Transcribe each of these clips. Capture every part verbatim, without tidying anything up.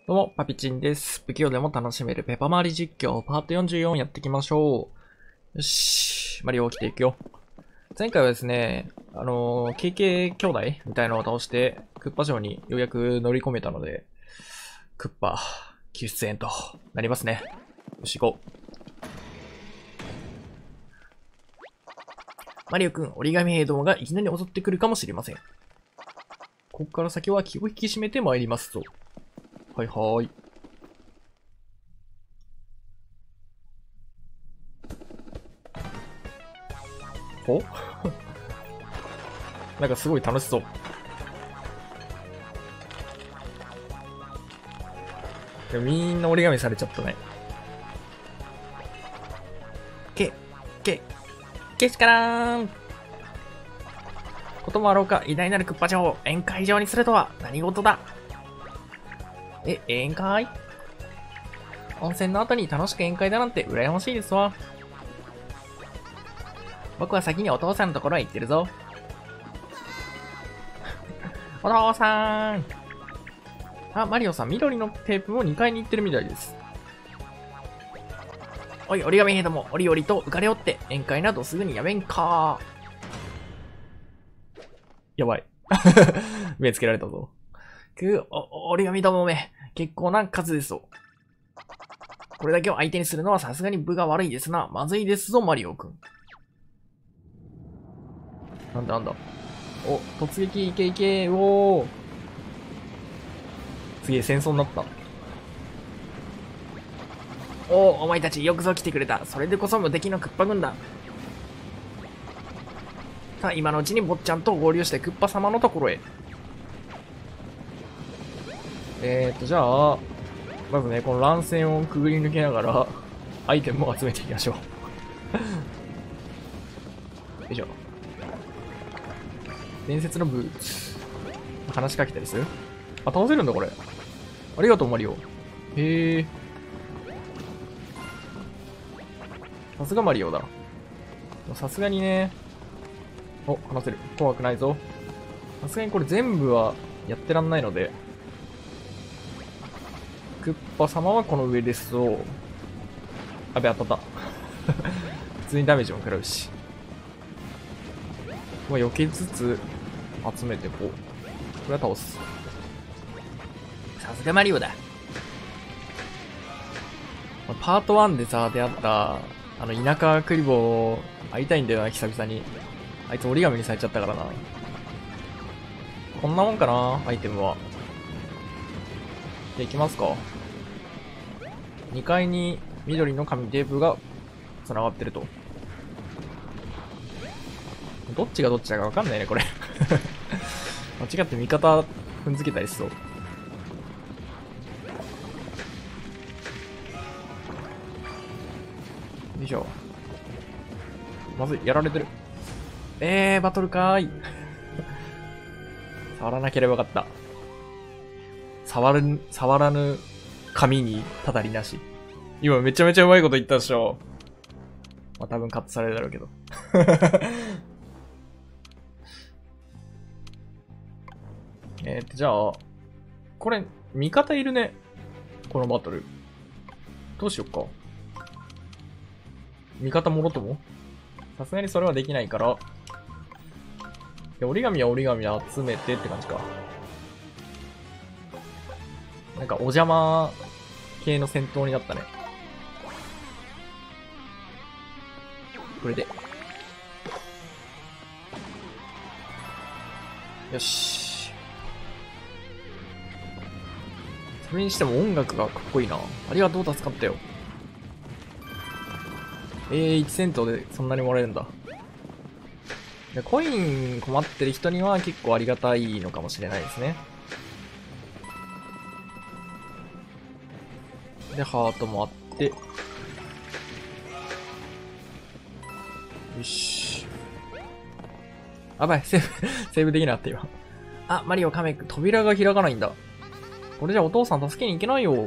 どうも、パピチンです。不器用でも楽しめるペパマリ実況パートよんじゅうよんやっていきましょう。よし、マリオ起きていくよ。前回はですね、あのー、ケーケー 兄弟みたいなのを倒して、クッパ城にようやく乗り込めたので、クッパ、救出園となりますね。よし、行こう。マリオくん、折り紙兵どもがいきなり襲ってくるかもしれません。ここから先は気を引き締めて参りますと。はいはーい。おなんかすごい楽しそう。でもみんな折り紙されちゃったね。け、け、けしからーん。こともあろうか、偉大なるクッパ城を宴会場にするとは何事だ。え、宴会？温泉の後に楽しく宴会だなんて羨ましいですわ。僕は先にお父さんのところへ行ってるぞ。お父さん。あ、マリオさん、緑のテープもにかいに行ってるみたいです。おい、折り紙兵ども、折々と浮かれおって、宴会などすぐにやめんか。やばい。目つけられたぞ。くお、折り紙どもめ、結構な数ですぞ。これだけを相手にするのはさすがに分が悪いですな。まずいですぞ、マリオくん。なんだなんだ。お、突撃いけいけ、おー。すげえ戦争になった。おお、お前たちよくぞ来てくれた。それでこそ無敵のクッパ軍だ。さあ、今のうちに坊ちゃんと合流してクッパ様のところへ。えーっと、じゃあ、まずね、この乱戦をくぐり抜けながら、アイテムを集めていきましょう。よいしょ。伝説のブーツ。話しかけたりする？あ、倒せるんだ、これ。ありがとう、マリオ。へえ。さすがマリオだ。さすがにね。お、話せる。怖くないぞ。さすがにこれ全部はやってらんないので。クッパ様はこの上ですぞ。あべ、当たった。普通にダメージも食らうし。まあ、避けつつ集めてこう。これは倒す。さすがマリオだ。パートワンでさ、出会った、あの、田舎クリボー、会いたいんだよな、久々に。あいつ折り紙にされちゃったからな。こんなもんかな、アイテムは。じゃあ行きますか。にかいに緑の紙テープが繋がってると。どっちがどっちだかわかんないね、これ。間違って味方踏んづけたりしそう。よいしょ。まずい、やられてる。えー、バトルかーい。触らなければよかった。触る、触らぬ紙にたたりなし。今めちゃめちゃうまいこと言ったでしょ。まあ多分カットされるだろうけど。えっと、じゃあ、これ、味方いるね。このバトル。どうしよっか。味方もろともさすがにそれはできないから。折り紙は折り紙集めてって感じか。なんかお邪魔系の戦闘になったね。これで。よし。それにしても音楽がかっこいいな。ありがとう、助かったよ。えー、いちセントでそんなにもらえるんだ。でコイン困ってる人には結構ありがたいのかもしれないですね。で、ハートもあって。よし。あばい、セーブ、セーブできなかった今。あ、マリオカメ、扉が開かないんだ。これじゃお父さん助けに行けないよ。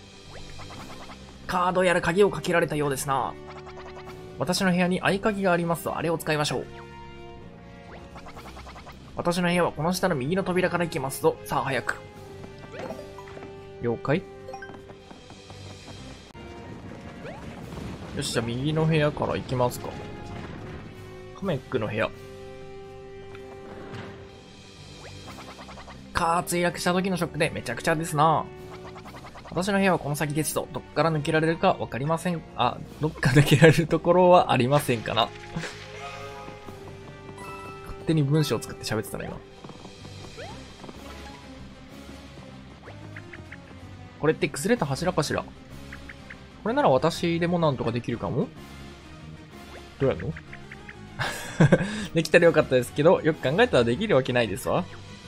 カードやら鍵をかけられたようですな。私の部屋に合鍵がありますと、あれを使いましょう。私の部屋はこの下の右の扉から行きますぞ。さあ、早く。 了解。よし、じゃあ右の部屋から行きますか。カメックの部屋。かー、墜落した時のショックでめちゃくちゃですな。私の部屋はこの先ですと、どっから抜けられるかわかりません。あ、どっか抜けられるところはありませんかな。勝手に文章を作って喋ってたの今。これって崩れた柱かしら。これなら私でもなんとかできるかも。どうやるのできたらよかったですけど、よく考えたらできるわけないですわ。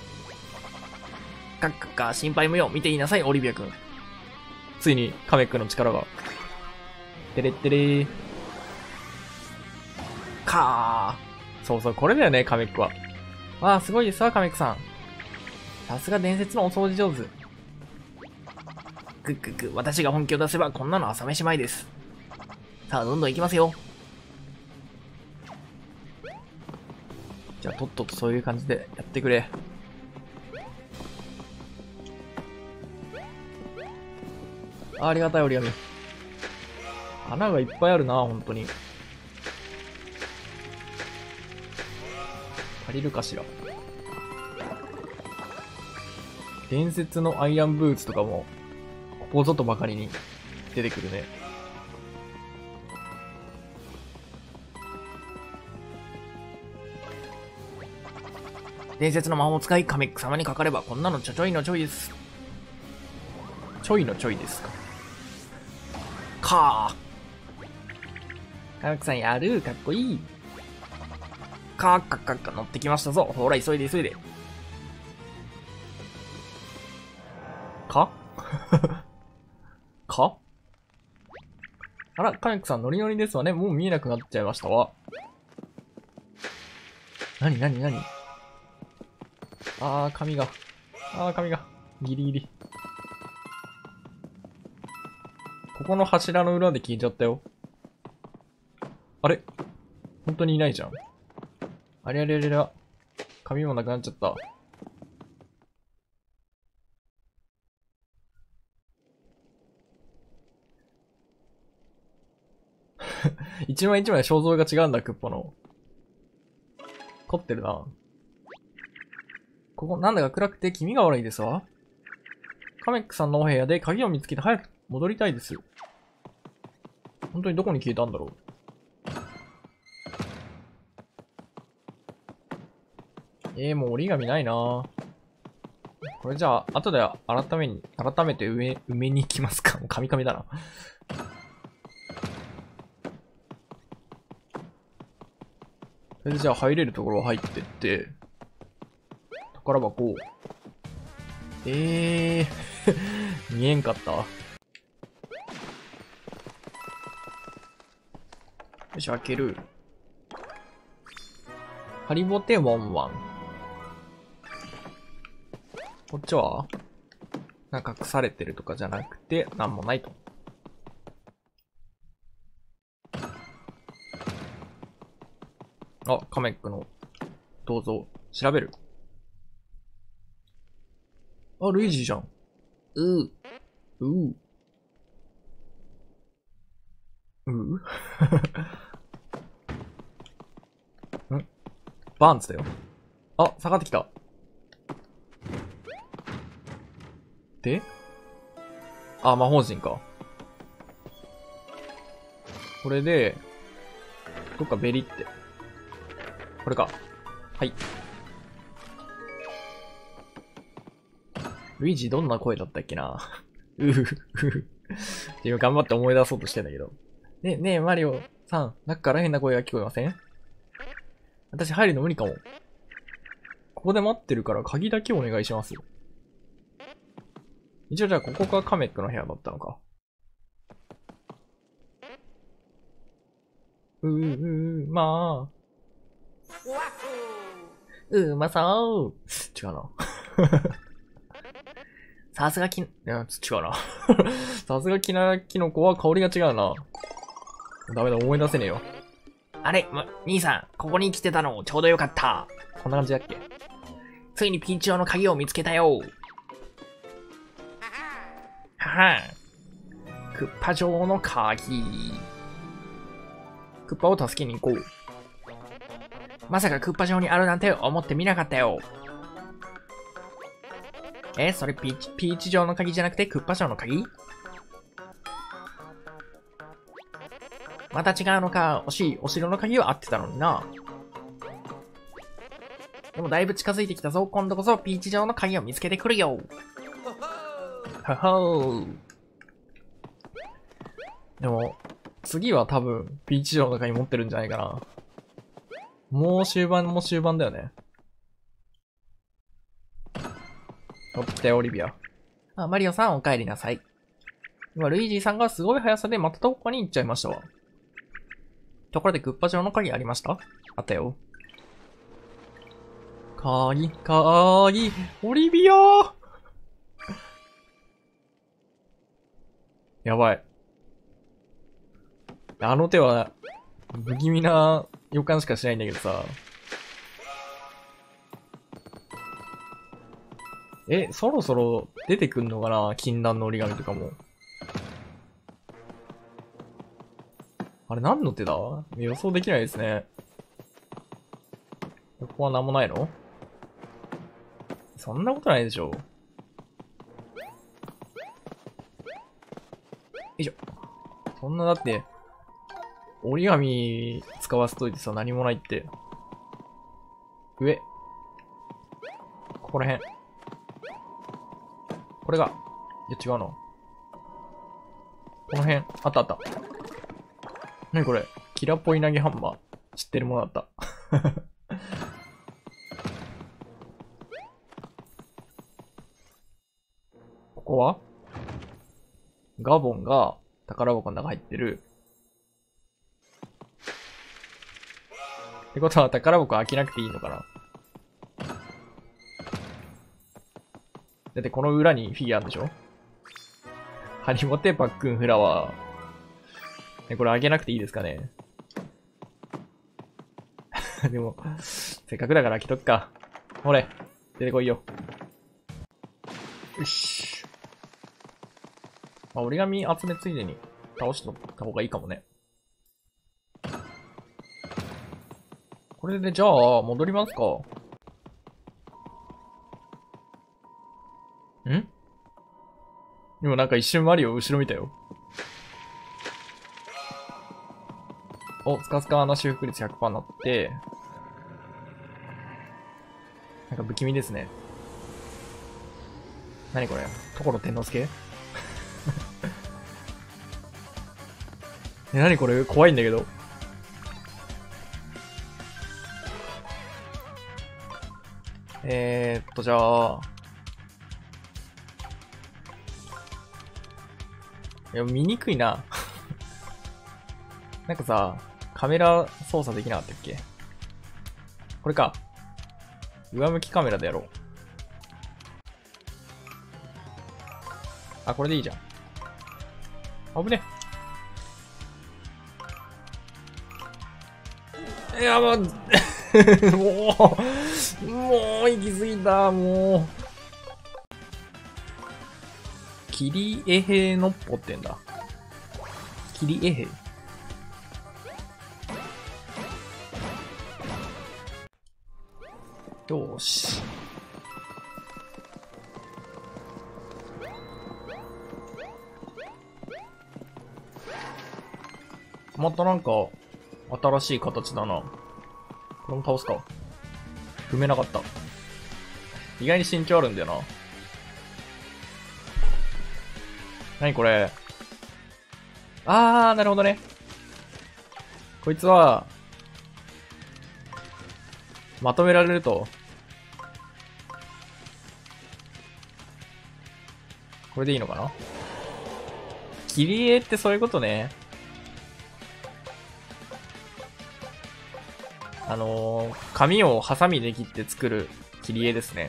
かっかっか、心配無用。見ていなさい、オリビア君。ついにカメックの力が。てれってれー。かー。そうそう、これだよね、カメックは。わあ、すごいですわ、カメックさん。さすが伝説のお掃除上手。くっくっく、私が本気を出せばこんなの朝飯前です。さあ、どんどん行きますよ。じゃあ、とっととそういう感じでやってくれ。あ、ありがたい折り紙。穴がいっぱいあるな、本当に。借りるかしら。伝説のアイアンブーツとかも、ここぞとばかりに出てくるね。伝説の魔法を使い、カメック様にかかれば、こんなのちょちょいのちょいです。ちょいのちょいですか。かー。カメックさんやる、かっこいい。かーかっかっか乗ってきましたぞ。ほら、急いで急いで。かかあら、カメックさんノリノリですわね。もう見えなくなっちゃいましたわ。なになになにあー、髪が。あー、髪が。ギリギリ。ここの柱の裏で聞いちゃったよ。あれ本当にいないじゃん。あれあれあれあれ。髪もなくなっちゃった。一枚一枚肖像が違うんだ、クッポの。凝ってるな。ここなんだか暗くて気味が悪いですわ。カメックさんのお部屋で鍵を見つけて早く戻りたいです。本当にどこに消えたんだろう。えー、もう折り紙ないな。これじゃあ、後で改めに、改めて埋め、埋めに行きますか。もうカミカミだな。それでじゃあ入れるところ入ってって、宝箱。えー、見えんかった。よし、開ける。ハリボテワンワン。こっちはなんか隠されてるとかじゃなくて、なんもないと。あ、カメックの銅像、調べる。あ、ルイージじゃん。うう。うう。ううんバーンツだよ。あ、下がってきた。であ、魔法陣か。これで、どっかベリって。これか。はい。ルイージどんな声だったっけなうふふふ。今頑張って思い出そうとしてんだけど。ねえ、ねえ、マリオさん、中から変な声が聞こえません？私入るの無理かも。ここで待ってるから鍵だけお願いします。一応じゃあここがカメックの部屋だったのか。うーうーまあ。うまそう。違うな。さすがき、いや、違うな。さすがきなキノコは香りが違うな。ダメだ、思い出せねえよ。あれ、ま、兄さん、ここに来てたのちょうどよかった。こんな感じだっけ？ついにピンチ用の鍵を見つけたよ。 はん。クッパ城の鍵。クッパを助けに行こう。まさかクッパ城にあるなんて思ってみなかったよ。え、それピーチ、ピーチ城の鍵じゃなくてクッパ城の鍵？また違うのか。惜しい。お城の鍵は合ってたのにな。でもだいぶ近づいてきたぞ。今度こそピーチ城の鍵を見つけてくるよ。ははー。でも、次は多分、ピーチ城の鍵持ってるんじゃないかな。もう終盤も終盤だよね。乗ってオリビア。あ、マリオさんお帰りなさい。今、ルイージーさんがすごい速さでまたどこかに行っちゃいましたわ。ところでクッパ城の鍵ありました？あったよ。鍵、鍵、オリビアやばい。あの手は、不気味な予感しかしないんだけどさ。え、そろそろ出てくんのかな？禁断の折り紙とかも。あれ何の手だ？予想できないですね。ここは何もないの？そんなことないでしょ。よいしょ。そんなだって、折り紙使わせといてさ、何もないって。上。ここら辺。これが。いや、違うの。この辺。あったあった。なにこれ？キラポイ投げハンマー。知ってるものだった。ここはガボンが宝箱の中入ってる。ってことは宝箱開けなくていいのかな？だってこの裏にフィギュアあるんでしょ？ハリモテパックンフラワー。ね、これ開けなくていいですかね？でも、せっかくだから開けとくか。ほれ、出てこいよ。よし。まあ、折り紙集めついでに倒しとった方がいいかもね。これでじゃあ、戻りますか。ん？でもなんか一瞬マリオ後ろ見たよ。お、スカスカな修復率 ひゃくパーセント になって、なんか不気味ですね。何これ？所天之助？え、何これ？怖いんだけど。えーっと、じゃあ。いや、見にくいな。なんかさ、カメラ操作できなかったっけ？これか。上向きカメラでやろう。あ、これでいいじゃん。危ね。いや、もう、もう、もう、行き過ぎた、もう。キリエヘのっぽってんだ。キリエヘ。よーし。またなんか、新しい形だな。これも倒すか。踏めなかった。意外に身長あるんだよな。なにこれ。あー、なるほどね。こいつは、まとめられると。これでいいのかな？切り絵ってそういうことね。あのー、紙をハサミで切って作る切り絵ですね。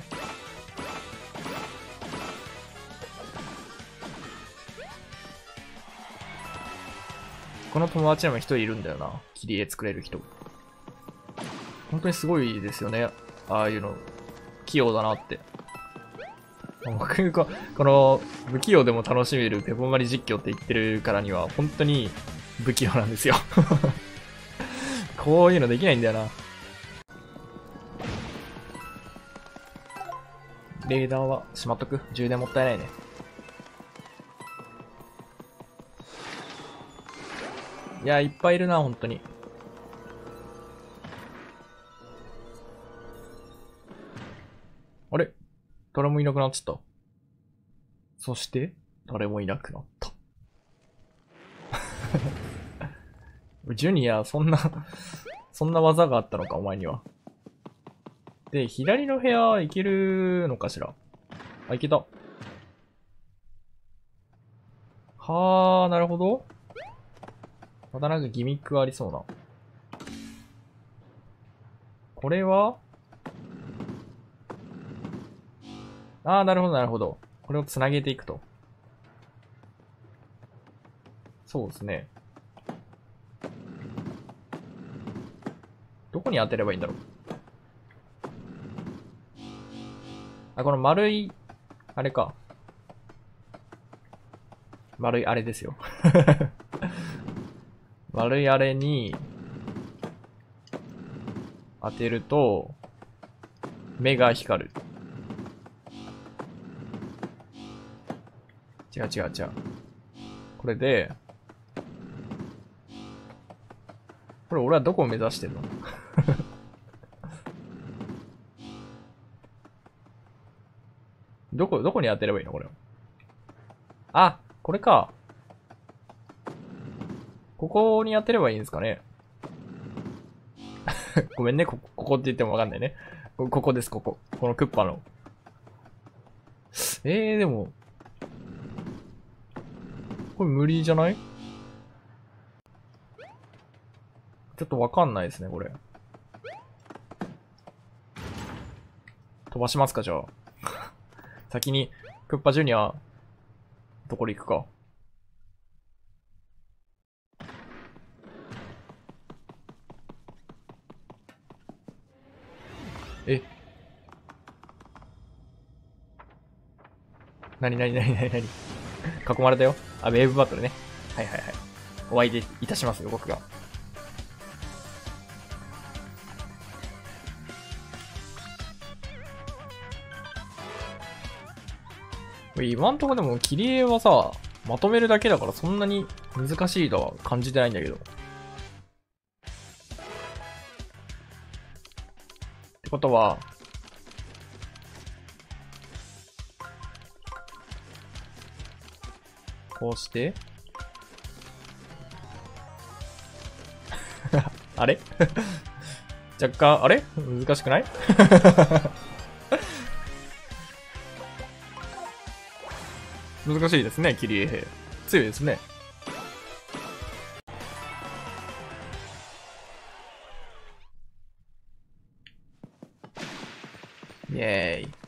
この友達にも一人いるんだよな。切り絵作れる人。本当にすごいですよね。ああいうの。器用だなって。 僕こ、この不器用でも楽しめるペポマリ実況って言ってるからには本当に不器用なんですよ。こういうのできないんだよな。レーダーはしまっとく。充電もったいないね。いや、いっぱいいるな、本当に。あれ？誰もいなくなっちゃった。そして、誰もいなくなった。ジュニア、そんなそんな技があったのか、お前には。で、左の部屋行けるのかしら。あ、行けた。はー、なるほど。またなんかギミックがありそうな。これはあー、なるほど、なるほど。これをつなげていくと。そうですね。どこに当てればいいんだろう。あ、この丸い、あれか。丸いあれですよ。丸いあれに、当てると、目が光る。違う違う違う。これで、これ俺はどこを目指してんの？どこ、どこに当てればいいのこれ。あ、これか。ここに当てればいいんですかね。ごめんね、ここ、ここって言ってもわかんないね。ここです、ここ。このクッパの。えー、でも、これ無理じゃない？ちょっとわかんないですね、これ。飛ばしますか、じゃあ。先に、クッパジュニア、どこで行くか。えなになになになになに囲まれたよ。あ、ウェーブバトルね。はいはいはい。お相手いたしますよ、僕が。今んとこでも切り絵はさ、まとめるだけだからそんなに難しいとは感じてないんだけど。ってことは、こうして、あれ若干、あれ難しくない難しいですね、切り絵兵。強いですね。イェーイ。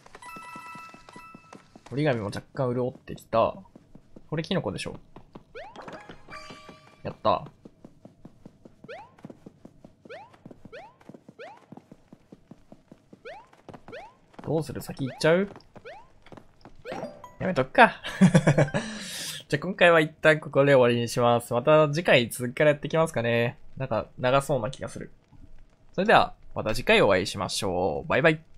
折り紙も若干潤ってきた。これキノコでしょ。やった。どうする？先行っちゃう？やめとくか。じゃあ今回は一旦ここで終わりにします。また次回続きからやっていきますかね。なんか長そうな気がする。それではまた次回お会いしましょう。バイバイ。